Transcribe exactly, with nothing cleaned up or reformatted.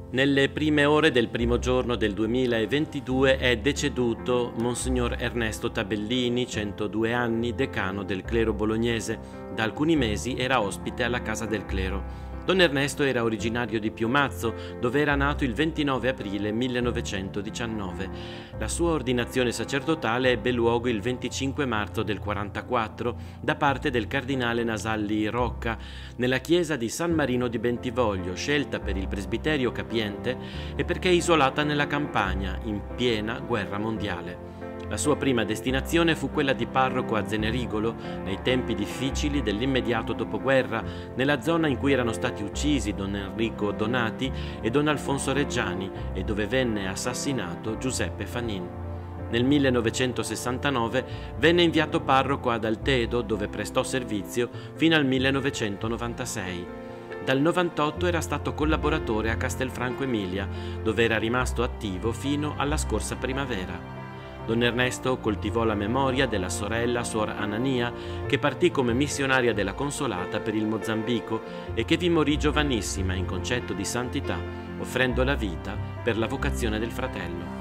Nelle prime ore del primo giorno del duemilaventidue è deceduto Monsignor Ernesto Tabellini, centodue anni, decano del clero bolognese. Da alcuni mesi era ospite alla Casa del Clero. Don Ernesto era originario di Piumazzo, dove era nato il ventinove aprile millenovecentodiciannove. La sua ordinazione sacerdotale ebbe luogo il venticinque marzo del quarantaquattro da parte del cardinale Nasalli Rocca nella chiesa di San Marino di Bentivoglio, scelta per il presbiterio capiente e perché isolata nella campagna, in piena guerra mondiale. La sua prima destinazione fu quella di parroco a Zenerigolo, nei tempi difficili dell'immediato dopoguerra, nella zona in cui erano stati uccisi Don Enrico Donati e Don Alfonso Reggiani e dove venne assassinato Giuseppe Fanin. Nel millenovecentosessantanove venne inviato parroco ad Altedo, dove prestò servizio fino al millenovecentonovantasei. Dal novantotto era stato collaboratore a Castelfranco Emilia, dove era rimasto attivo fino alla scorsa primavera. Don Ernesto coltivò la memoria della sorella Suor Anania, che partì come missionaria della Consolata per il Mozambico e che vi morì giovanissima in concetto di santità, offrendo la vita per la vocazione del fratello.